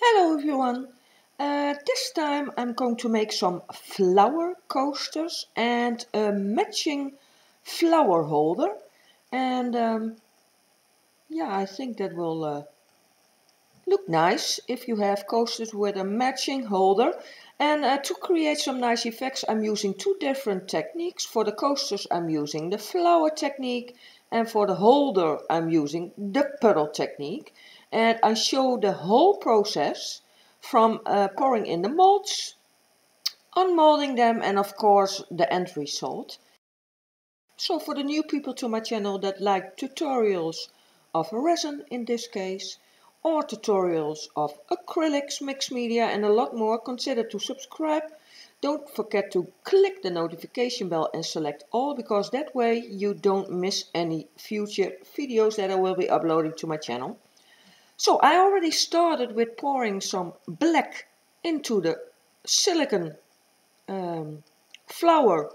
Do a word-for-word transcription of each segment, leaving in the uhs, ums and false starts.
Hello everyone! Uh, this time I'm going to make some flower coasters and a matching flower holder, and um, yeah, I think that will uh, look nice if you have coasters with a matching holder. And uh, to create some nice effects I'm using two different techniques. For the coasters I'm using the flower technique, and for the holder I'm using the puddle technique. And I show the whole process from uh, pouring in the molds, unmolding them, and of course the end result. So for the new people to my channel that like tutorials of resin in this case, or tutorials of acrylics, mixed media and a lot more, consider to subscribe. Don't forget to click the notification bell and select all, because that way you don't miss any future videos that I will be uploading to my channel. So I already started with pouring some black into the silicone um, flower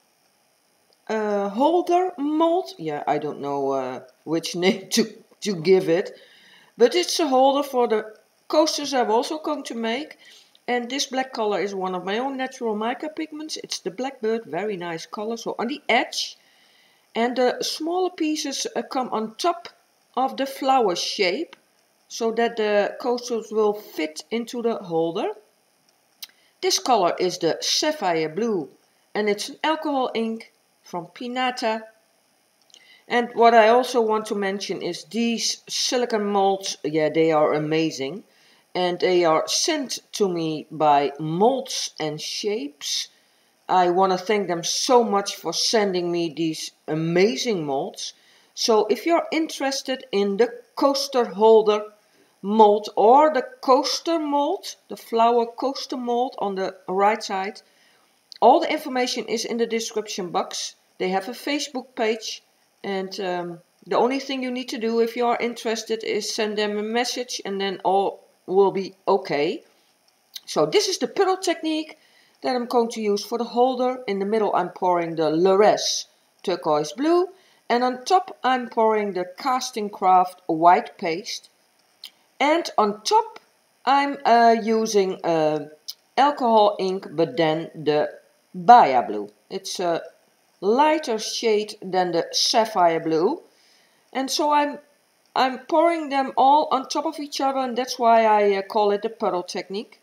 uh, holder mold. Yeah, I don't know uh, which name to, to give it, but it's a holder for the coasters I'm also going to make. And this black color is one of my own natural mica pigments. It's the Blackbird, very nice color. So on the edge, and the smaller pieces uh, come on top of the flower shape, so that the coasters will fit into the holder. This color is the Sapphire Blue, and it's an alcohol ink from Pinata. And what I also want to mention is these silicone molds, yeah, they are amazing. And they are sent to me by Molds and Shapes. I want to thank them so much for sending me these amazing molds. So if you're interested in the coaster holder mold or the coaster mold, the flower coaster mold on the right side, all the information is in the description box. They have a Facebook page, and um, the only thing you need to do if you are interested is send them a message, and then all will be okay. So this is the puddle technique that I'm going to use for the holder. In the middle I'm pouring the Luress turquoise blue, and on top I'm pouring the Casting Craft white paste, and on top I'm uh, using uh, alcohol ink, but then the Baya blue. It's a lighter shade than the Sapphire blue, and so I'm I'm pouring them all on top of each other, and that's why I uh, call it the puddle technique.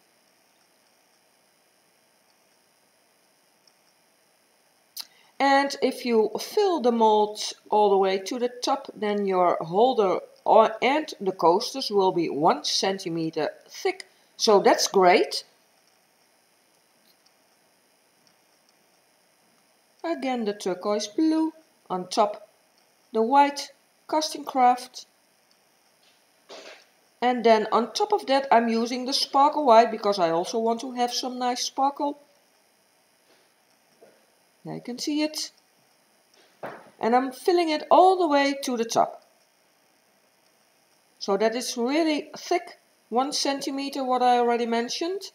And if you fill the molds all the way to the top, then your holder or, and the coasters will be one centimeter thick. So that's great. Again the turquoise blue, on top the white Casting Craft. And then on top of that I'm using the sparkle white, because I also want to have some nice sparkle. There you can see it. And I'm filling it all the way to the top. So that is really thick, one centimeter, what I already mentioned.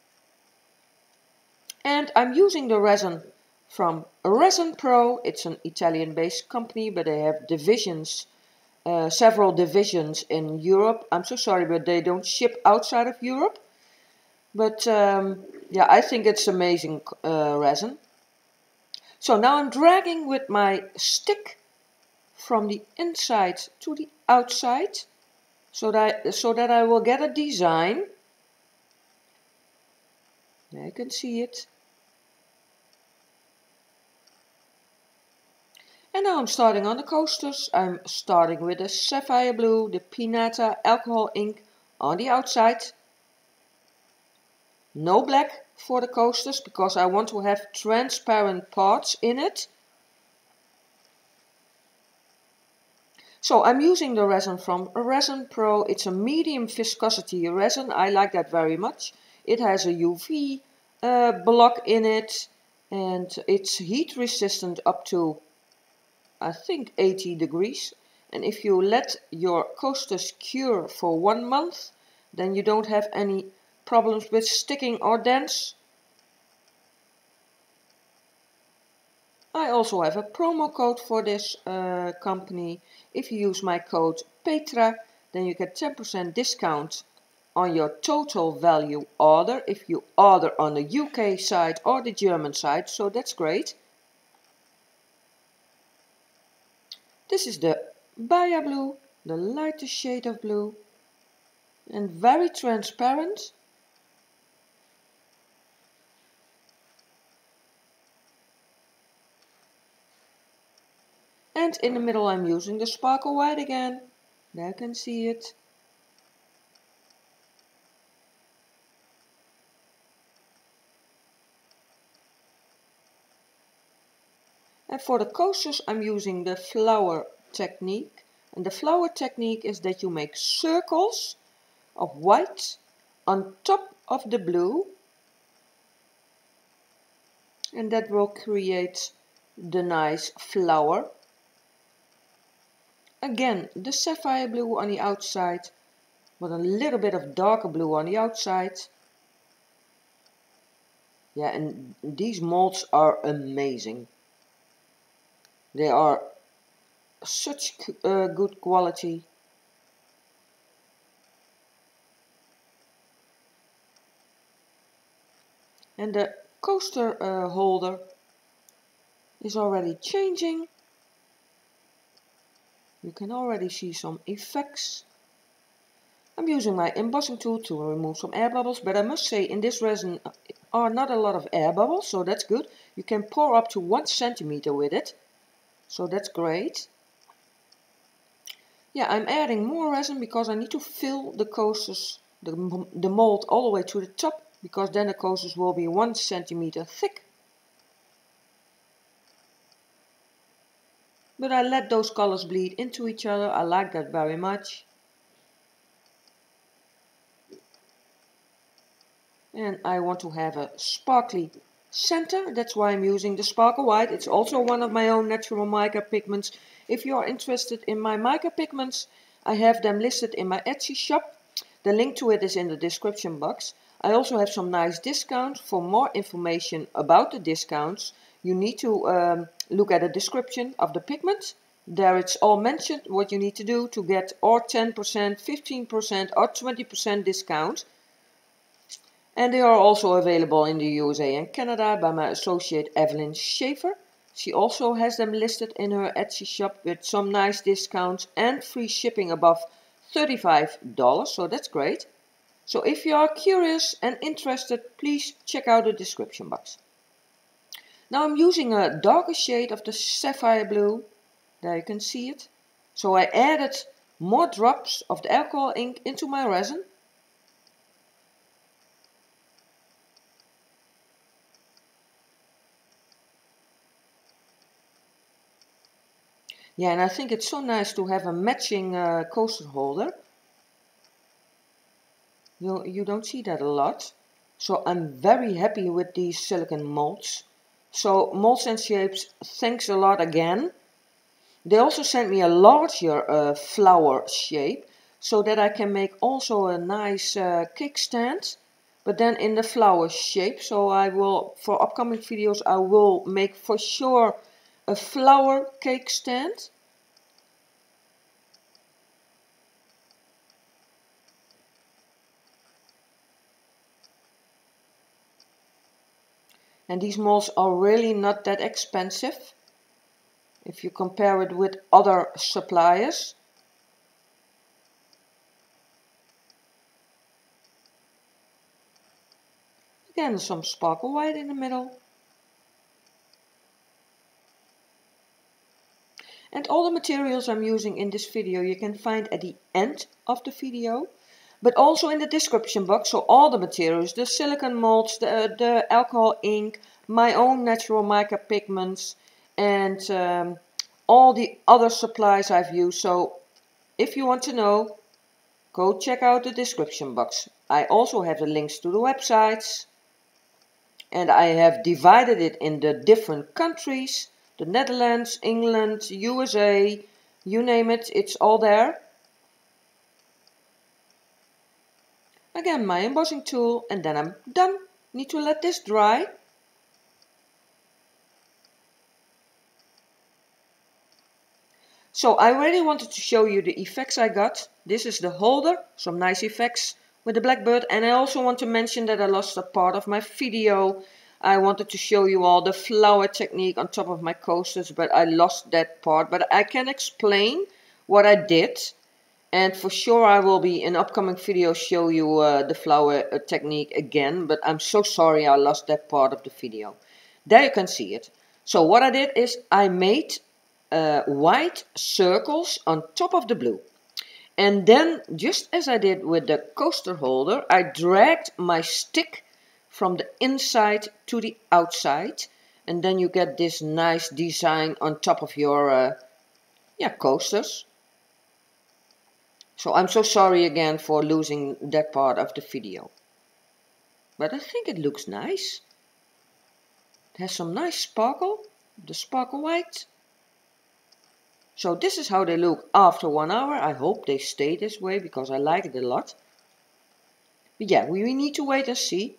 And I'm using the resin from Resin Pro. It's an Italian based company, but they have divisions, uh, several divisions in Europe. I'm so sorry, but they don't ship outside of Europe. But um, yeah, I think it's amazing uh, resin. So now I'm dragging with my stick from the inside to the outside, so that, so that I will get a design. There you can see it. And now I'm starting on the coasters. I'm starting with the Sapphire Blue, the Pinata alcohol ink on the outside. No black for the coasters, because I want to have transparent parts in it. So I'm using the resin from Resin Pro. It's a medium viscosity resin. I like that very much. It has a U V uh, block in it, and it's heat resistant up to, I think, eighty degrees. And if you let your coasters cure for one month, then you don't have any problems with sticking or dents. I also have a promo code for this uh, company. If you use my code Petra, then you get ten percent discount on your total value order if you order on the U K side or the German side, so that's great. This is the Baya blue, the lightest shade of blue, and very transparent. And in the middle I'm using the sparkle white again. There you can see it. And for the coasters I'm using the flower technique. And the flower technique is that you make circles of white on top of the blue. And that will create the nice flower. Again, the sapphire blue on the outside, with a little bit of darker blue on the outside. Yeah, and these molds are amazing. They are such uh, good quality. And the coaster uh, holder is already changing. You can already see some effects. I'm using my embossing tool to remove some air bubbles, but I must say in this resin are not a lot of air bubbles, so that's good. You can pour up to one centimeter with it, so that's great. Yeah, I'm adding more resin because I need to fill the coasters, the, the mold all the way to the top, because then the coasters will be one centimeter thick. But I let those colors bleed into each other, I like that very much. And I want to have a sparkly center, that's why I'm using the sparkle white. It's also one of my own natural mica pigments. If you are interested in my mica pigments, I have them listed in my Etsy shop. The link to it is in the description box. I also have some nice discounts. For more information about the discounts, you need to um, look at the description of the pigment. There it's all mentioned what you need to do to get or ten percent, fifteen percent or twenty percent discount. And they are also available in the U S A and Canada by my associate Evelyn Schaefer. She also has them listed in her Etsy shop with some nice discounts and free shipping above thirty-five dollars, so that's great. So if you are curious and interested, please check out the description box. Now I'm using a darker shade of the sapphire blue. There you can see it. So I added more drops of the alcohol ink into my resin. Yeah, and I think it's so nice to have a matching uh, coaster holder. You, you don't see that a lot. So I'm very happy with these silicone molds. So Molds and Shapes, thanks a lot again. They also sent me a larger uh, flower shape, so that I can make also a nice uh, cake stand, but then in the flower shape. So I will, for upcoming videos, I will make for sure a flower cake stand. And these molds are really not that expensive if you compare it with other suppliers. Again, some sparkle white in the middle. And all the materials I'm using in this video you can find at the end of the video, but also in the description box. So all the materials, the silicone molds, the, the alcohol ink, my own natural mica pigments, and um, all the other supplies I've used. So if you want to know, go check out the description box. I also have the links to the websites, and I have divided it in the different countries. The Netherlands, England, U S A, you name it, it's all there. Again, my embossing tool, and then I'm done. Need to let this dry. So I really wanted to show you the effects I got. This is the holder, some nice effects with the blackbird. And I also want to mention that I lost a part of my video. I wanted to show you all the flower technique on top of my coasters, but I lost that part. But I can explain what I did, and for sure I will be in upcoming videos show you uh, the flower uh, technique again, but I'm so sorry I lost that part of the video. There you can see it. So what I did is I made uh, white circles on top of the blue. And then, just as I did with the coaster holder, I dragged my stick from the inside to the outside. And then you get this nice design on top of your uh, yeah, coasters. So I'm so sorry again for losing that part of the video. But I think it looks nice. It has some nice sparkle, the sparkle white. So this is how they look after one hour. I hope they stay this way because I like it a lot. But yeah, we need to wait and see.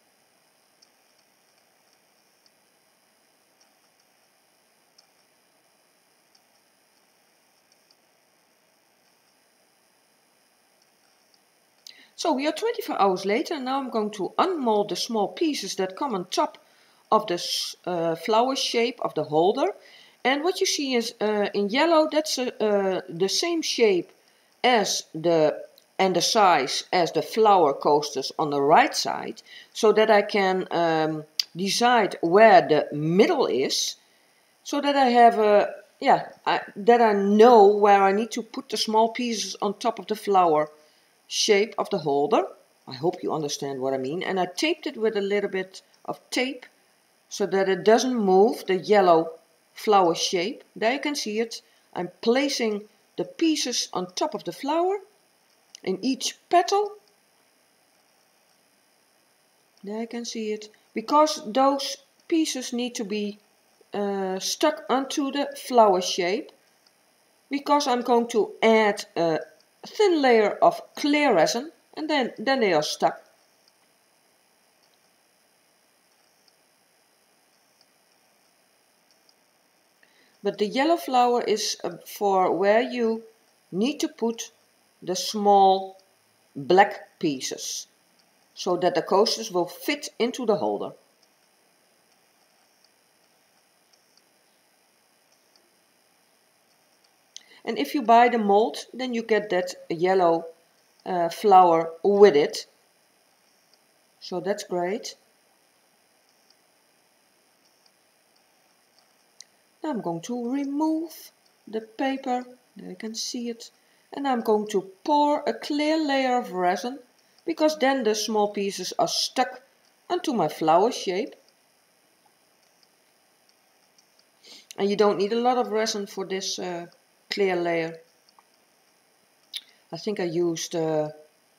So we are twenty-four hours later, and now I'm going to unmold the small pieces that come on top of the uh, flower shape of the holder. And what you see is uh, in yellow, that's uh, uh, the same shape as the and the size as the flower coasters on the right side, so that I can um, decide where the middle is, so that I have a yeah I, that I know where I need to put the small pieces on top of the flower shape of the holder. I hope you understand what I mean. And I taped it with a little bit of tape so that it doesn't move, the yellow flower shape. There you can see it. I'm placing the pieces on top of the flower in each petal. There you can see it. Because those pieces need to be uh, stuck onto the flower shape. Because I'm going to add a thin layer of clear resin, and then, then they are stuck. But the yellow flower is uh, for where you need to put the small black pieces, so that the coasters will fit into the holder. And if you buy the mold, then you get that yellow uh, flower with it. So that's great. Now I'm going to remove the paper, there you can see it, and I'm going to pour a clear layer of resin, because then the small pieces are stuck onto my flower shape. And you don't need a lot of resin for this uh, clear layer. I think I used uh,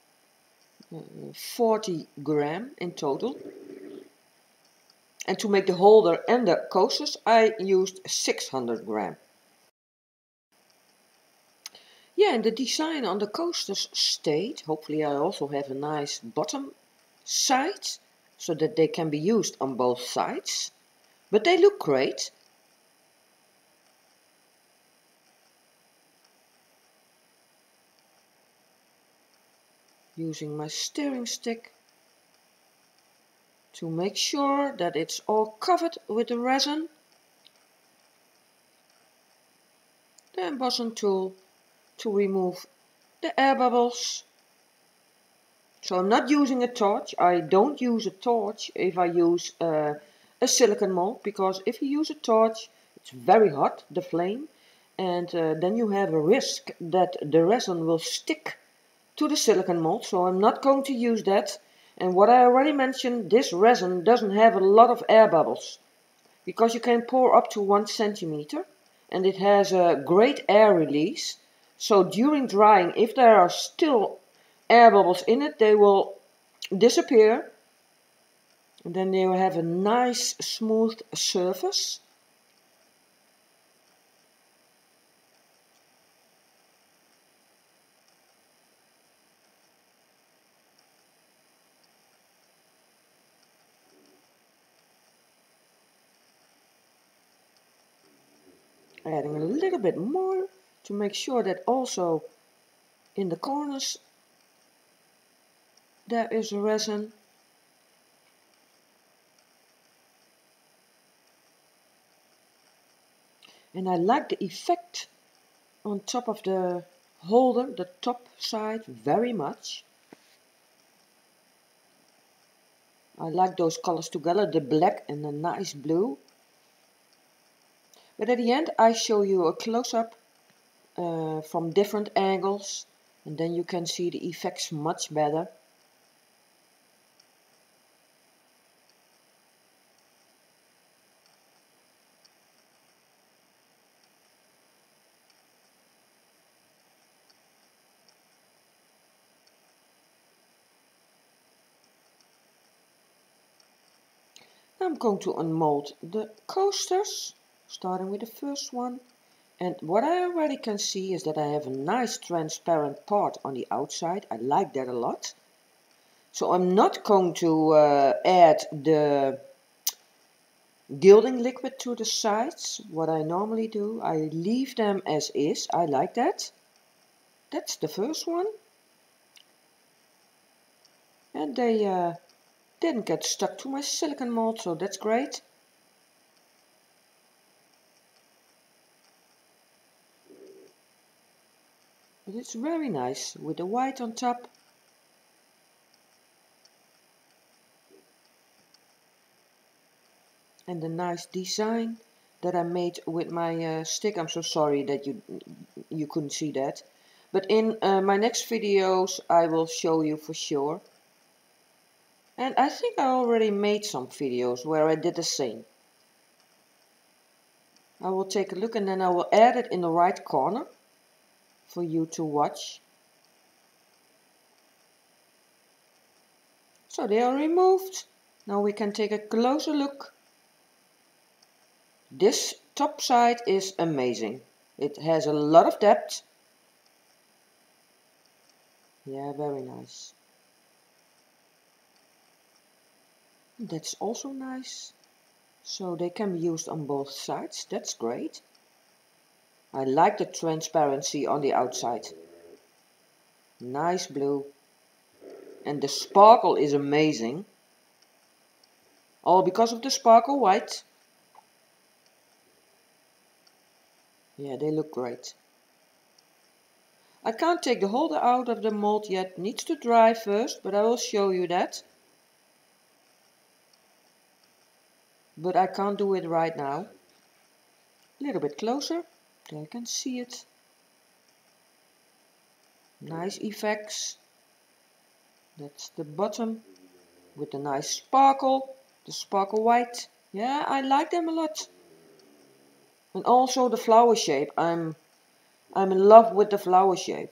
forty gram in total. And to make the holder and the coasters, I used six hundred gram. Yeah, and the design on the coasters stayed. Hopefully I also have a nice bottom side, so that they can be used on both sides. But they look great. Using my steering stick to make sure that it's all covered with the resin. The embossing tool to remove the air bubbles. So I'm not using a torch. I don't use a torch if I use uh, a silicone mold, because if you use a torch, it's very hot, the flame, and uh, then you have a risk that the resin will stick to the silicone mold. So I'm not going to use that. And what I already mentioned, this resin doesn't have a lot of air bubbles, because you can pour up to one centimeter, and it has a great air release. So during drying, if there are still air bubbles in it, they will disappear, and then they will have a nice smooth surface. Adding a little bit more to make sure that also in the corners there is resin. And I like the effect on top of the holder, the top side, very much. I like those colors together, the black and the nice blue. But at the end I show you a close-up uh, from different angles, and then you can see the effects much better. I'm going to unmold the coasters, starting with the first one. And what I already can see is that I have a nice transparent part on the outside. I like that a lot. So I'm not going to uh, add the gilding liquid to the sides. What I normally do, I leave them as is. I like that. That's the first one. And they uh, didn't get stuck to my silicone mold, so that's great. But it's very nice with the white on top. And the nice design that I made with my uh, stick. I'm so sorry that you you couldn't see that. But in uh, my next videos I will show you for sure. And I think I already made some videos where I did the same. I will take a look and then I will add it in the right corner for you to watch. So they are removed. Now we can take a closer look. This top side is amazing. It has a lot of depth. Yeah, very nice. That's also nice. So they can be used on both sides. That's great. I like the transparency on the outside. Nice blue. And the sparkle is amazing. All because of the sparkle white. Yeah, they look great. I can't take the holder out of the mold yet. Needs to dry first, but I will show you that. But I can't do it right now. A little bit closer. There you can see it. Nice effects. That's the bottom with the nice sparkle. The sparkle white. Yeah, I like them a lot. And also the flower shape. I'm I'm in love with the flower shape.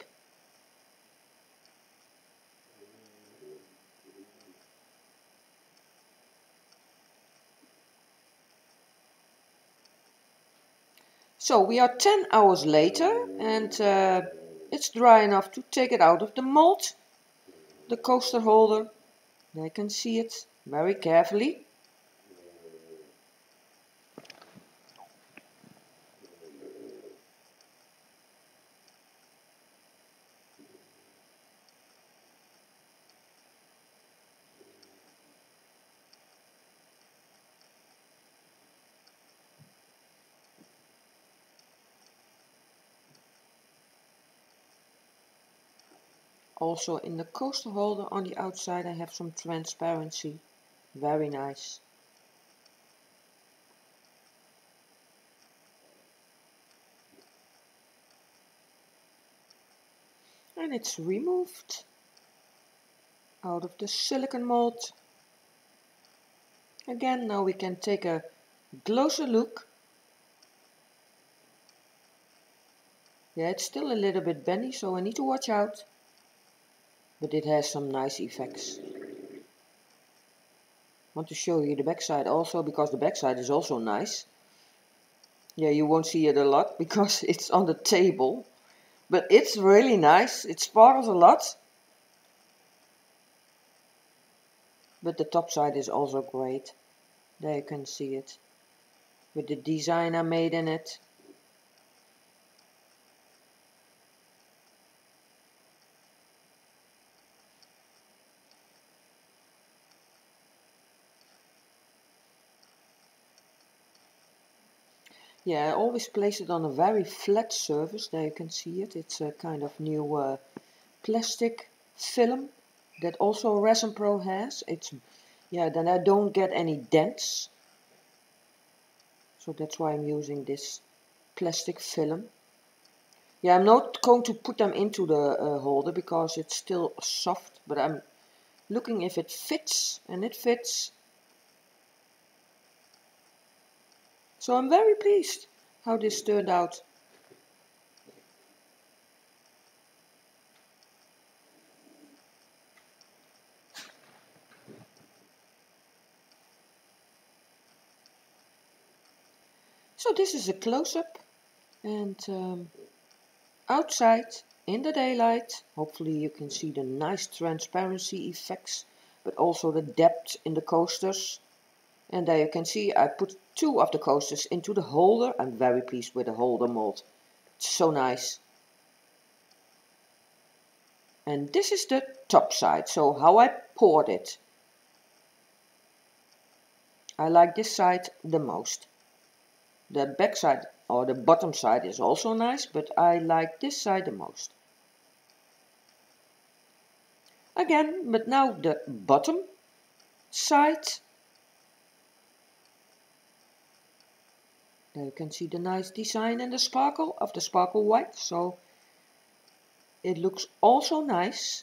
So we are ten hours later and uh, it's dry enough to take it out of the mold. The coaster holder. I can see it very carefully. Also in the coaster holder on the outside I have some transparency. Very nice. And it's removed out of the silicone mold. Again, now we can take a closer look. Yeah, it's still a little bit bendy, so I need to watch out. But it has some nice effects. Want to show you the backside also, because the backside is also nice. Yeah, you won't see it a lot because it's on the table. But it's really nice. It sparkles a lot. But the top side is also great. There you can see it. With the design I made in it. Yeah, I always place it on a very flat surface. There you can see it. It's a kind of new uh, plastic film that also Resin Pro has. It's, yeah, then I don't get any dents. So that's why I'm using this plastic film. Yeah, I'm not going to put them into the uh, holder because it's still soft, but I'm looking if it fits, and it fits. So I'm very pleased how this turned out. So this is a close-up, and um, outside in the daylight, hopefully you can see the nice transparency effects, but also the depth in the coasters. And there you can see I put two of the coasters into the holder. I'm very pleased with the holder mold. It's so nice. And this is the top side, so how I poured it. I like this side the most. The back side or the bottom side is also nice, but I like this side the most. Again, but now the bottom side. There you can see the nice design and the sparkle of the sparkle white, so it looks also nice.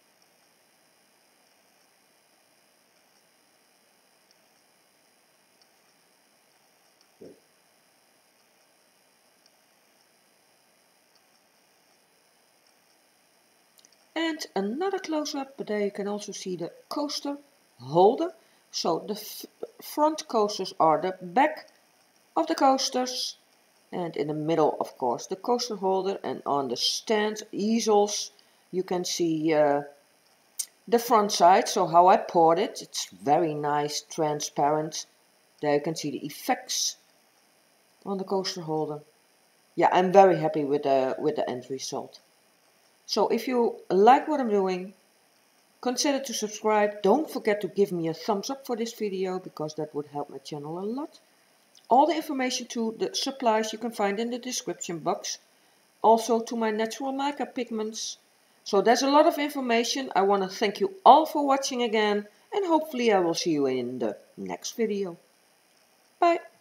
And another close-up, but there you can also see the coaster holder. So the f front coasters are the back of the coasters, and in the middle, of course, the coaster holder, and on the stand easels you can see uh, the front side. So how I poured it, it's very nice, transparent. There you can see the effects on the coaster holder. Yeah, I'm very happy with the with the end result. So if you like what I'm doing, consider to subscribe. Don't forget to give me a thumbs up for this video because that would help my channel a lot. All the information to the supplies you can find in the description box. Also to my natural mica pigments. So there's a lot of information. I want to thank you all for watching again, and hopefully I will see you in the next video. Bye.